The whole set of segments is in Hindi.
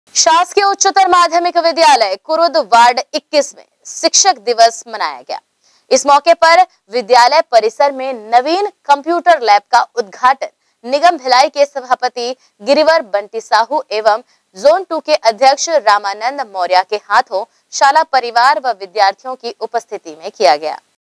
शासकीय उच्चतर माध्यमिक विद्यालय कुरुद वार्ड 21 में शिक्षक दिवस मनाया गया। इस मौके पर विद्यालय परिसर में नवीन कंप्यूटर लैब का उद्घाटन निगम भिलाई के सभापति गिरिवर बंटी साहू एवं जोन 2 के अध्यक्ष रामानंद मौर्य के हाथों शाला परिवार व विद्यार्थियों की उपस्थिति में किया गया।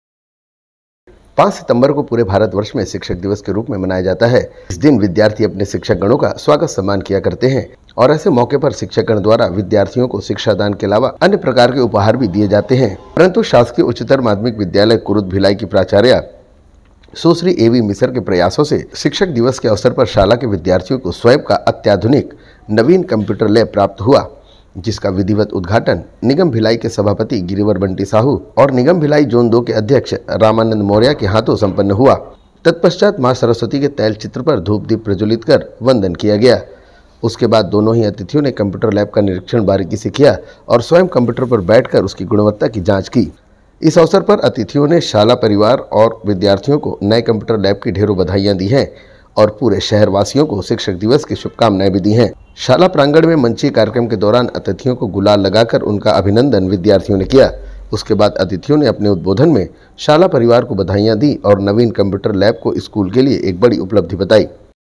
5 सितंबर को पूरे भारतवर्ष में शिक्षक दिवस के रूप में मनाया जाता है। इस दिन विद्यार्थी अपने शिक्षक गणों का स्वागत सम्मान किया करते हैं और ऐसे मौके पर शिक्षक गण द्वारा विद्यार्थियों को शिक्षा दान के अलावा अन्य प्रकार के उपहार भी दिए जाते हैं। परंतु शासकीय उच्चतर माध्यमिक विद्यालय कुरुद भिलाई की प्राचार्य सुश्री एवी मिसर के प्रयासों से शिक्षक दिवस के अवसर पर शाला के विद्यार्थियों को स्वयं का अत्याधुनिक नवीन कंप्यूटर लैब प्राप्त हुआ, जिसका विधिवत उद्घाटन निगम भिलाई के सभापति गिरिवर बंटी साहू और निगम भिलाई जोन 2 के अध्यक्ष रामानंद मौर्य के हाथों संपन्न हुआ। तत्पश्चात मां सरस्वती के तैल चित्र पर धूप दीप प्रज्वलित कर वंदन किया गया। उसके बाद दोनों ही अतिथियों ने कंप्यूटर लैब का निरीक्षण बारीकी से किया और स्वयं कंप्यूटर पर बैठकर उसकी गुणवत्ता की जाँच की। इस अवसर पर अतिथियों ने शाला परिवार और विद्यार्थियों को नए कंप्यूटर लैब की ढेरों बधाइयां दी हैं और पूरे शहरवासियों को शिक्षक दिवस की शुभकामनाएं भी दी हैं। शाला प्रांगण में मंचीय कार्यक्रम के दौरान अतिथियों को गुलाल लगाकर उनका अभिनंदन विद्यार्थियों ने किया। उसके बाद अतिथियों ने अपने उद्बोधन में शाला परिवार को बधाइयां दी और नवीन कंप्यूटर लैब को स्कूल के लिए एक बड़ी उपलब्धि बताई।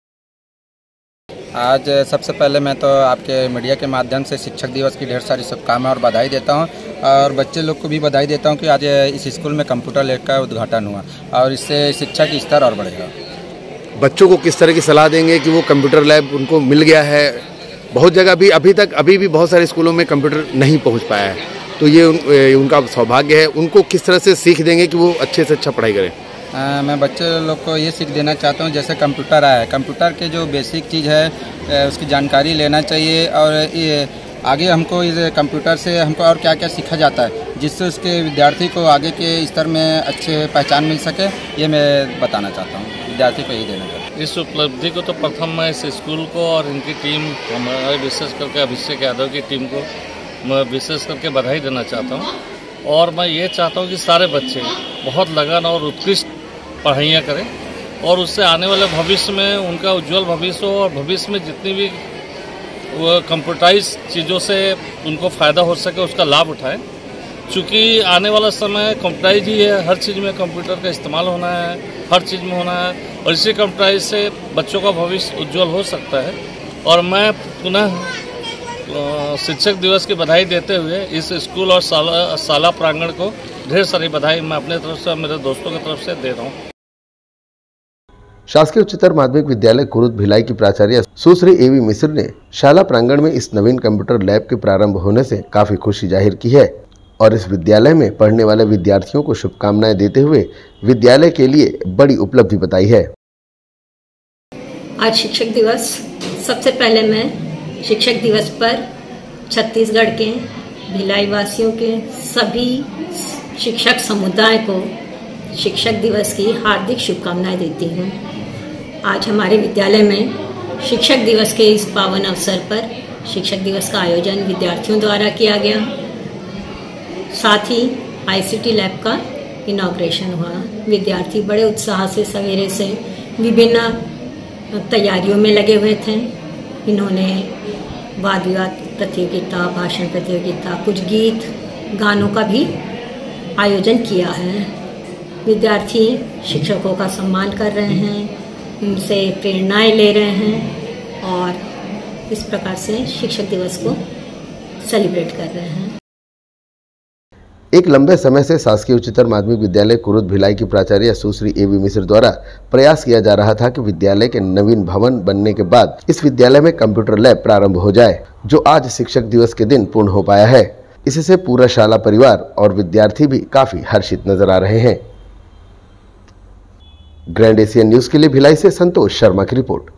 आज सबसे पहले मैं तो आपके मीडिया के माध्यम से शिक्षक दिवस की ढेर सारी शुभकामनाएं और बधाई देता हूं और बच्चे लोग को भी बधाई देता हूं कि आज इस स्कूल में कंप्यूटर लैब का उद्घाटन हुआ और इससे शिक्षा की स्तर और बढ़ेगा। बच्चों को किस तरह की सलाह देंगे कि वो कंप्यूटर लैब उनको मिल गया है? बहुत जगह भी अभी भी बहुत सारे स्कूलों में कंप्यूटर नहीं पहुंच पाया है, तो ये उनका सौभाग्य है। उनको किस तरह से सीख देंगे कि वो अच्छे से अच्छा पढ़ाई करें? मैं बच्चे लोग को ये सीख देना चाहता हूँ, जैसे कंप्यूटर आया है, कंप्यूटर के जो बेसिक चीज़ है उसकी जानकारी लेना चाहिए और ये आगे हमको इस कंप्यूटर से हमको और क्या क्या सीखा जाता है जिससे उसके विद्यार्थी को आगे के स्तर में अच्छे पहचान मिल सके, ये मैं बताना चाहता हूँ, विद्यार्थी को यही देना चाहता हूँ। इस उपलब्धि को तो प्रथम मैं इस स्कूल को और इनकी टीम, हमारे विशेष करके अभिषेक यादव की टीम को मैं विशेष करके बधाई देना चाहता हूँ और मैं ये चाहता हूँ कि सारे बच्चे बहुत लगन और उत्कृष्ट पढ़ाइयाँ करें और उससे आने वाले भविष्य में उनका उज्जवल भविष्य हो और भविष्य में जितनी भी वो कंप्यूटराइज चीज़ों से उनको फ़ायदा हो सके उसका लाभ उठाएं। चूँकि आने वाला समय कंप्यूटराइज ही है, हर चीज़ में कंप्यूटर का इस्तेमाल होना है, हर चीज़ में होना है और इसी कंप्यूटराइज से बच्चों का भविष्य उज्जवल हो सकता है। और मैं पुनः शिक्षक दिवस की बधाई देते हुए इस स्कूल और शाला प्रांगण को ढेर सारी बधाई मैं अपने तरफ से और मेरे दोस्तों की तरफ से दे रहा हूँ। शासकीय उच्चतर माध्यमिक विद्यालय कुरुद भिलाई की प्राचार्य सुश्री एवी मिश्र ने शाला प्रांगण में इस नवीन कंप्यूटर लैब के प्रारंभ होने से काफी खुशी जाहिर की है और इस विद्यालय में पढ़ने वाले विद्यार्थियों को शुभकामनाएं देते हुए विद्यालय के लिए बड़ी उपलब्धि बताई है। आज शिक्षक दिवस, सबसे पहले मैं शिक्षक दिवस पर छत्तीसगढ़ के भिलाई वासियों के सभी शिक्षक समुदाय को शिक्षक दिवस की हार्दिक शुभकामनाएं देती हूँ। आज हमारे विद्यालय में शिक्षक दिवस के इस पावन अवसर पर शिक्षक दिवस का आयोजन विद्यार्थियों द्वारा किया गया। साथ ही आईसीटी लैब का इनॉग्रेशन हुआ। विद्यार्थी बड़े उत्साह से सवेरे से विभिन्न तैयारियों में लगे हुए थे। इन्होंने वाद विवाद प्रतियोगिता, भाषण प्रतियोगिता, कुछ गीत गानों का भी आयोजन किया है। विद्यार्थी शिक्षकों का सम्मान कर रहे हैं, उनसे प्रेरणाएं ले रहे हैं और इस प्रकार से शिक्षक दिवस को सेलिब्रेट कर रहे हैं। एक लंबे समय से शासकीय उच्चतर माध्यमिक विद्यालय कुरुद भिलाई की प्राचार्य सुश्री एवी मिश्र द्वारा प्रयास किया जा रहा था कि विद्यालय के नवीन भवन बनने के बाद इस विद्यालय में कंप्यूटर लैब प्रारंभ हो जाए, जो आज शिक्षक दिवस के दिन पूर्ण हो पाया है। इससे पूरा शाला परिवार और विद्यार्थी भी काफी हर्षित नजर आ रहे हैं। ग्रैंड एशियन न्यूज के लिए भिलाई से संतोष शर्मा की रिपोर्ट।